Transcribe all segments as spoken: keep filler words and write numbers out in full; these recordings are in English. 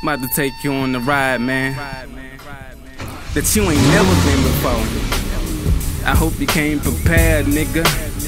About to take you on the ride, man, that you ain't never been before. I hope you came prepared, nigga.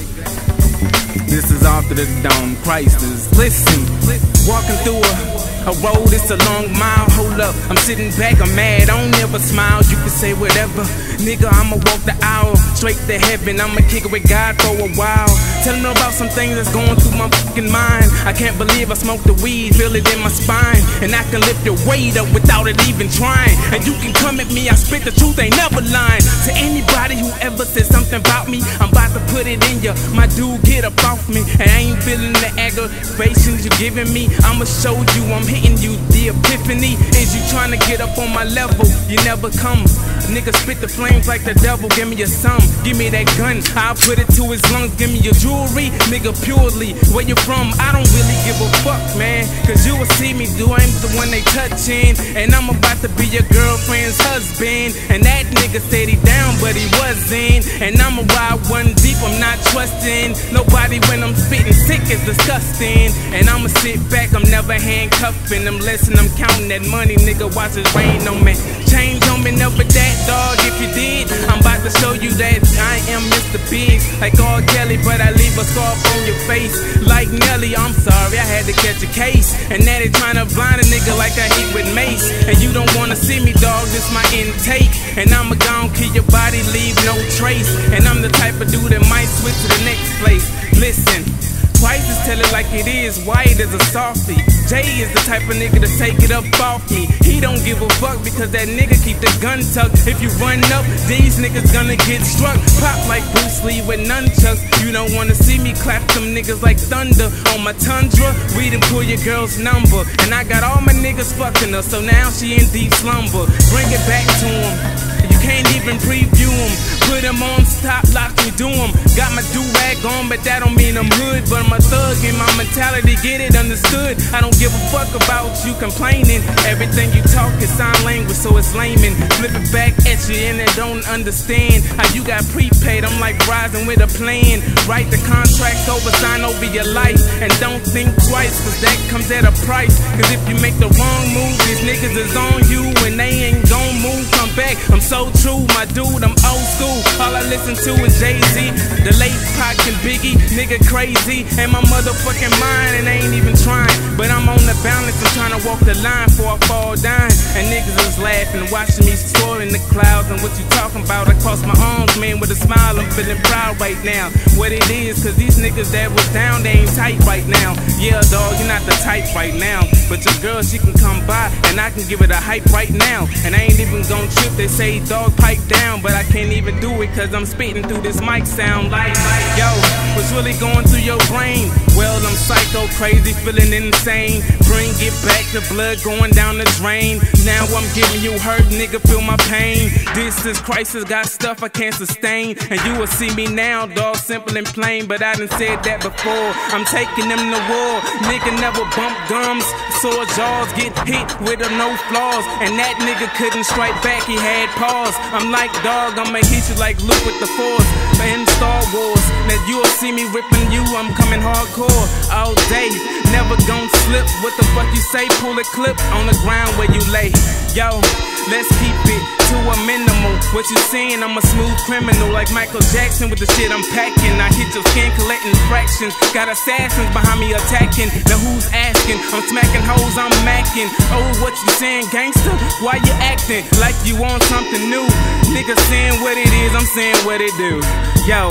This is after the dome, Christ is. Listen, walking through a, a road, it's a long mile. Hold up, I'm sitting back, I'm mad, I don't ever smile. You can say whatever, nigga, I'ma walk the aisle straight to heaven. I'ma kick it with God for a while. Tell me about some things that's going through my fucking mind. I can't believe I smoked the weed, feel it in my spine. And I can lift your weight up without it even trying. And you can come at me, I spit the truth, ain't never lying. To anybody who ever said something about me, I'm about to put it in ya. My dude, get up off me. And I ain't feeling the aggravations you giving me. I'ma show you I'm hitting you, the epiphany. Is you trying to get up on my level, you never come. Nigga spit the flames like the devil, give me your sum. Give me that gun, I'll put it to his lungs. Give me your jewelry, nigga, purely. Where you from? I don't really give a fuck, man. Cause you will see me do, I ain't the one they touching. And I'm about to be your girlfriend's husband. And that nigga said he down, but he wasn't. And I'ma ride one deep, I'm not trusting nobody when I'm spitting sick, it's disgusting. And I'ma sit back, I'm never handcuffing them. Listen, I'm counting that money, nigga, watch it rain on me. Change on me, never that, dog, if you did. I'm about to show you that I am Mister Biggs, like R. Kelly, but I leave a scarf on your face. Like Nelly, I'm sorry, I had to catch a case. And now they tryna blind a nigga like I hit with mace. And you don't wanna see me, dog, this my intake. And I'ma gon' kill your body, leave no trace. And I'm the type of dude that might switch to the next place. Listen, Christ is tell it like it is, white as a softie. Jay is the type of nigga to take it up off me. He don't give a fuck because that nigga keep the gun tucked. If you run up, these niggas gonna get struck. Pop like Bruce Lee with nunchucks. You don't wanna see me clap them niggas like thunder. On my Tundra, we done pull your girl's number. And I got all my niggas fucking her, so now she in deep slumber. Bring it back to him, you can't even preview him. Put him on stop, lock me, do him. Got my do-rag on, but that don't mean I'm hood. But I'm a thug in my mentality, get it understood. I don't give a fuck about you complaining. Everything you talk is sign language, so it's layman. Flip it back at you and they don't understand how you got prepaid. I'm like rising with a plan. Write the contract over, sign over your life. And don't think twice, cause that comes at a price. Cause if you make the wrong move, these niggas is on you and they ain't gon' move. Come back, I'm so true, my dude, I'm old school. All I listen to is Jay-Z, the late Pac and Biggie, nigga crazy. And my motherfucking mind, and I ain't even trying. But I'm on the balance, I'm trying to walk the line before I fall down. And niggas is laughing, watching me soar in the clouds. And what you talking about? I cross my arms, man, with a smile, I'm feeling proud right now. What it is, cause these niggas that was down, they ain't tight right now. Yeah, dog, you're not the type right now. But your girl, she can come by, and I can give it a hype right now. And I ain't even gon' trip, they say dog pipe down. But I can't even do it cause I'm spitting through this mic sound like, yo, what's really going through your brain? Well, I'm psycho, crazy, feeling insane. Bring it back, the blood going down the drain. Now I'm giving you hurt, nigga, feel my pain. This is crisis, got stuff I can't sustain. And you will see me now, dog, simple and plain. But I done said that before, I'm taking them to war. Nigga never bump gums, sore jaws, get hit with a no flaws. And that nigga couldn't strike back, he had paws. I'm like, dog, I'ma hit you like Luke with the Force in Star Wars. Now you'll see me ripping you, I'm coming hardcore all day. Never gon' slip, what the fuck you say? Pull a clip on the ground where you lay. Yo, let's keep it to a minimal. What you saying, I'm a smooth criminal, like Michael Jackson with the shit I'm packing. I hit your skin collecting fractions. Got assassins behind me attacking. Now who's asking? I'm smacking hoes, I'm macking. Oh, what you saying, gangster? Why you acting like you want something new? Niggas saying what it is, I'm saying what it do. Yo,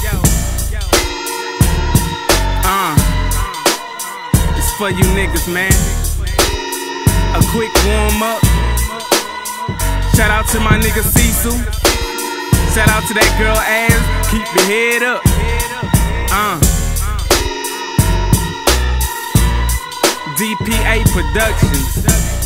uh, it's for you niggas, man. A quick warm up. Shout out to my nigga Cecil. Shout out to that girl Ass. Keep your head up. Uh. D P A Productions.